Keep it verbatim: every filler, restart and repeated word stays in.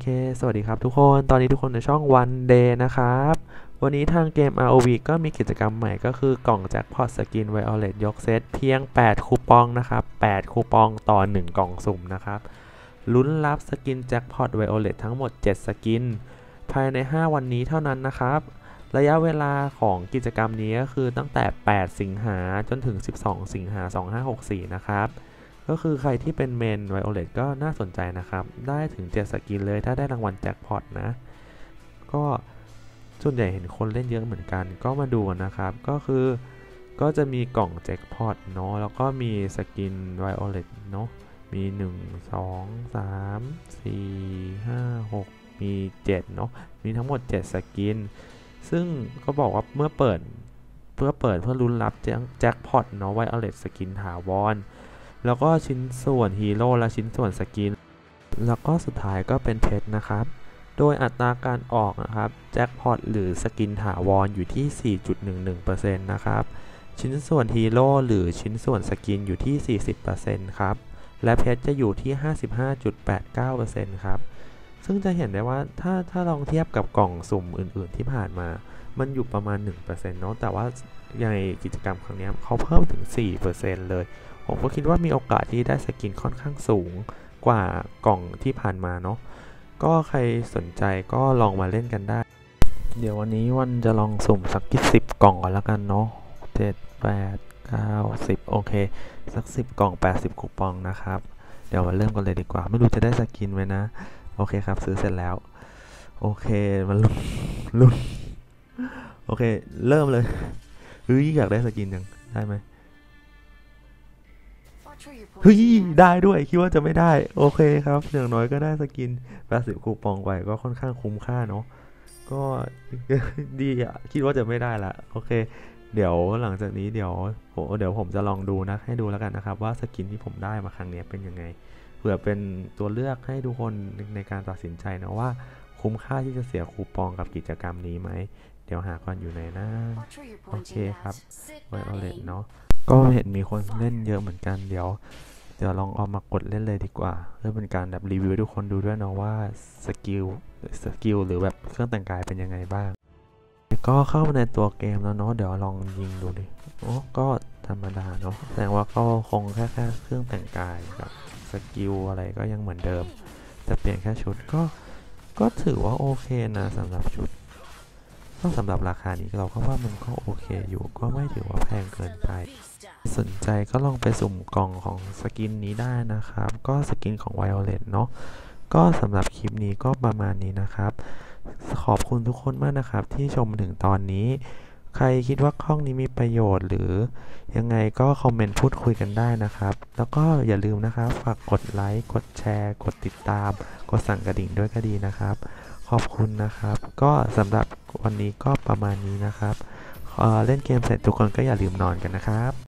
เคสวัสดีครับทุกคนตอนนี้ทุกคนในช่อง One Day นะครับวันนี้ทางเกม อาร์ โอ วี ก็มีกิจกรรมใหม่ก็คือกล่องแจ็คพอตสกิน Violet ยกเซตเพียงแปดคูปองนะครับแปดคูปองต่อหนึ่งกล่องสุ่มนะครับลุ้นรับสกินแจ็คพอต Violet ทั้งหมดเจ็ดสกินภายในห้าวันนี้เท่านั้นนะครับระยะเวลาของกิจกรรมนี้ก็คือตั้งแต่แปดสิงหาจนถึงสิบสองสิงหาสองพันห้าร้อยหกสิบสี่นะครับก็คือใครที่เป็นเมน Violet ก็น่าสนใจนะครับได้ถึงเจ็ดสกินเลยถ้าได้รางวัลแจ็คพอตนะก็ส่วนใหญ่เห็นคนเล่นเยอะเหมือนกันก็มาดูนะครับก็คือก็จะมีกล่องแจ็คพอตเนาะแล้วก็มีสกิน Violet เนาะมีหนึ่ง สอง สาม สี่ ห้า หกมีเจ็ดเนาะมีทั้งหมดเจ็ดสกินซึ่งก็บอกว่าเมื่อเปิดเพื่อเปิดเพื่อลุ้นรับแจ็คพอตเนาะ Violet สกินถาวรแล้วก็ชิ้นส่วนฮีโร่และชิ้นส่วนสกินแล้วก็สุดท้ายก็เป็นเพชรนะครับโดยอัตราการออกนะครับแจ็คพอตหรือสกินถาวรอยู่ที่ สี่จุดหนึ่งหนึ่งเปอร์เซ็นต์ นะครับชิ้นส่วนฮีโร่หรือชิ้นส่วนสกินอยู่ที่ สี่สิบเปอร์เซ็นต์ ครับและเพชรจะอยู่ที่ ห้าสิบห้าจุดแปดเก้าเปอร์เซ็นต์ ครับซึ่งจะเห็นได้ว่าถ้าถ้าลองเทียบกับกล่องสุ่มอื่นๆที่ผ่านมามันอยู่ประมาณ หนึ่งเปอร์เซ็นต์ เนาะแต่ว่าในกิจกรรมครั้งนี้เขาเพิ่มถึง สี่เปอร์เซ็นต์ เลยผมก็คิดว่ามีโอกาสที่ได้สกินค่อนข้างสูงกว่ากล่องที่ผ่านมาเนาะก็ใครสนใจก็ลองมาเล่นกันได้เดี๋ยววันนี้วันจะลองสุ่มสักสิบกล่องก่อนแล้วกันเนาะเจ็ด แปด เก้า สิบโอเคสักสิบกล่องแปดสิบคูปองนะครับเดี๋ยวมาเริ่มกันเลยดีกว่าไม่รู้จะได้สกินไหมนะโอเคครับซื้อเสร็จแล้วโอเคมันลุ้นลุ้นโอเคเริ่มเลยเฮ้ยอยากได้สกินยังได้ไหมเฮ้ยได้ด้วยคิดว่าจะไม่ได้โอเคครับอย่างน้อยก็ได้สกินแปดสิบคูปองไปก็ค่อนข้างคุ้มค่าเนาะก็ดีอ่ะคิดว่าจะไม่ได้ละโอเคเดี๋ยวหลังจากนี้เดี๋ยวโหเดี๋ยวผมจะลองดูนะให้ดูแล้วกันนะครับว่าสกินที่ผมได้มาครั้งนี้เป็นยังไงเผื่อเป็นตัวเลือกให้ทุกคนในการตัดสินใจนะว่าคุ้มค่าที่จะเสียคูปองกับกิจกรรมนี้ไหมเดี๋ยวหาก่อนอยู่ไหนนะโอเคครับไวโอเลตเนาะก็เห็นมีคนเล่นเยอะเหมือนกันเดี๋ยวเดี๋ยวลองเอามากดเล่นเลยดีกว่าเพื่อเป็นการแบบรีวิวทุกคนดูด้วยเนาะว่าสกิลสกิลหรือแบบเครื่องแต่งกายเป็นยังไงบ้างก็เข้ามาในตัวเกมแล้วเนาะเดี๋ยวลองยิงดูดิโอ้ก็ธรรมดาเนาะแสดงว่าก็คงแค่แค่เครื่องแต่งกายกับสกิลอะไรก็ยังเหมือนเดิมแต่เปลี่ยนแค่ชุดก็ก็ถือว่าโอเคนะสำหรับชุดก็สำหรับราคานี้เราก็ว่ามันก็โอเคอยู่ก็ไม่ถือว่าแพงเกินไปสนใจก็ลองไปสุ่มกล่องของสกินนี้ได้นะครับก็สกินของ Violet เนาะก็สำหรับคลิปนี้ก็ประมาณนี้นะครับขอบคุณทุกคนมากนะครับที่ชมถึงตอนนี้ใครคิดว่าข้องนี้มีประโยชน์หรือยังไงก็คอมเมนต์พูดคุยกันได้นะครับแล้วก็อย่าลืมนะครับฝากกดไลค์กดแชร์กดติดตามกดสั่นกระดิ่งด้วยก็ดีนะครับขอบคุณนะครับก็สำหรับวันนี้ก็ประมาณนี้นะครับเล่นเกมเสร็จทุกคนก็อย่าลืมนอนกันนะครับ